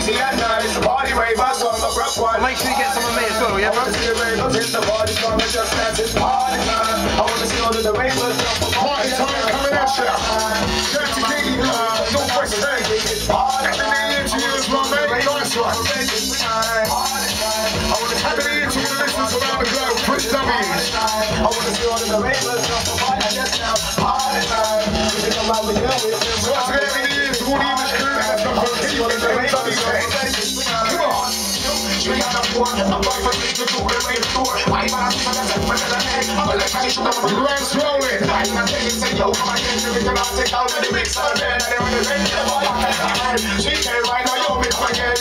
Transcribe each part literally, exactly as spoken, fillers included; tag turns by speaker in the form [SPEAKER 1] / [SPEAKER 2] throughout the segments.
[SPEAKER 1] easy and nice. Party ravers on the rough one.
[SPEAKER 2] Make sure you get some of me as well, yeah, bro?
[SPEAKER 1] The party's gonna just dance. It's party time. I wanna see all of the ravers. Party time coming at ya. Dirty King, uh, Northwest Bay. Happy New Year to you as well, mate. Nice one. Happy New Year to you listeners around the globe. Push W's. I wanna see all of the ravers. Party time. So what's going to be is all the English crew that's got to keep in the way of these days. Come on. Let's roll it. C K right now, you'll be fucking.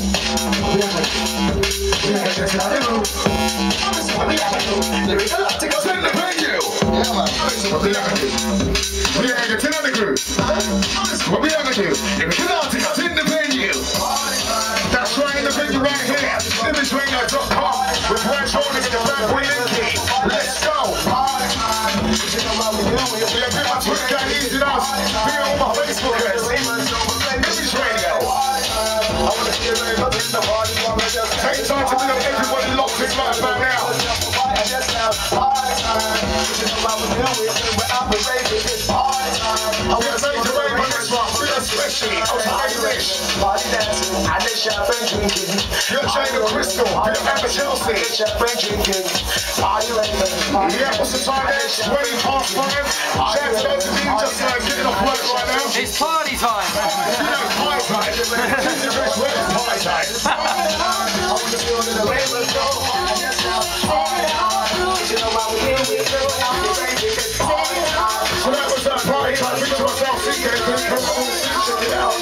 [SPEAKER 1] Send the venue. Yeah, man. What we gonna do? We ain't gonna tell the group. What we gonna do? If you don't take us in the venue. That's right, in the venue right here. image radio dot com with Razz Linky and Razz Linky. Let's go. Yeah, big my Twitter guy, easy us. Big on my Facebookers. Image radio. Take time to bring up everybody locked in right about now. I'm gonna make the rave on this one, real especially, I was Irish. Party dancing, and they champagne drinking. You're Jane and Crystal, big up Amber Chelsea. Champagne drinking, party raving. Yeah, what's the time there? twenty past five. Shout out to those of you just uh, getting off work right now.
[SPEAKER 2] It's party time.
[SPEAKER 1] You know, party time. This is the best way of party time. I want to feel the ravers go. So that was that party time. Big to myself, C K P. Come on, check it out.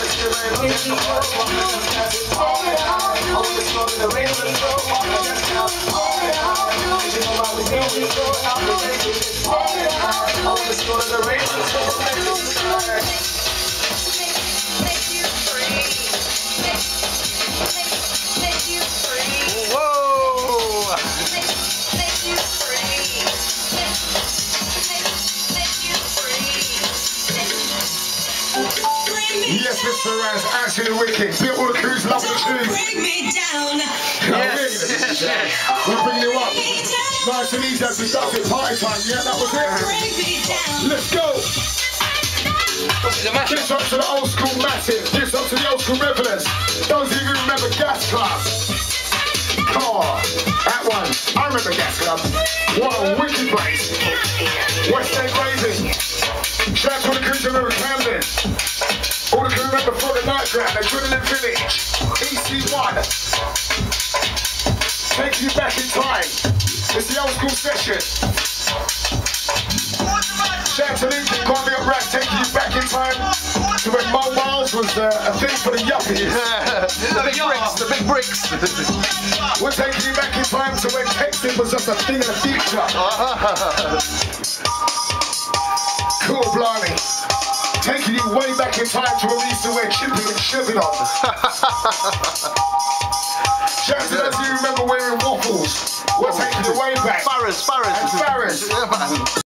[SPEAKER 2] Whoa!
[SPEAKER 1] Yes, Mister Razz, absolutely wicked. Bit all the crews, love the tune.
[SPEAKER 3] Bring me down.
[SPEAKER 2] Yes, yes, yes.
[SPEAKER 1] We'll bring you up. Nice and easy as we does it. Party time, yeah, that was it.
[SPEAKER 3] Bring me down.
[SPEAKER 1] Let's go. This up to the old school massive. This up to the old school revelers. Those of you who remember Gas Club. Come on, that one. I remember Gas Club. What a wicked place. West End Blazing. Shout out to the crews who remember Camden. All the crew remember for the night ground, the Adrenaline Village, E C one. Take you back in time. It's the old school session. Shout out to Linky, can't be up Razz, taking you back in time to when mobiles was uh, a thing for the yuppies.
[SPEAKER 2] The big bricks, the big bricks.
[SPEAKER 1] We're taking you back in time to when texting was just a thing in the future. Cool, blimey. Taking you way back in time to when we used to wear chipping and shoving on. Shout out to those of you who remember wearing waffles. We're taking you way back.
[SPEAKER 2] Farrers, Farrers.
[SPEAKER 1] And Farrers.
[SPEAKER 2] Yeah, man.